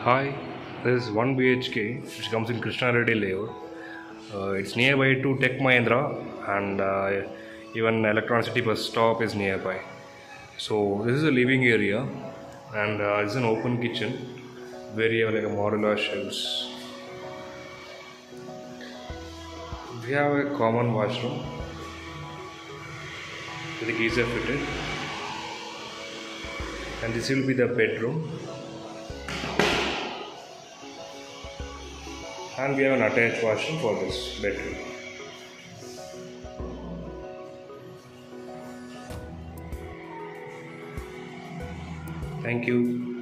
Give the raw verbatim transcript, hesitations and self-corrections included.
Hi, this is one B H K which comes in Krishna Reddy layout. Uh, it's nearby to Tech Mahindra and uh, even Electronic City bus stop is nearby. So this is a living area and uh, it's an open kitchen where you have like a modular shelves. We have a common washroom with a geyser fitted, and this will be the bedroom. And we have an attached washroom for this bedroom. Thank you.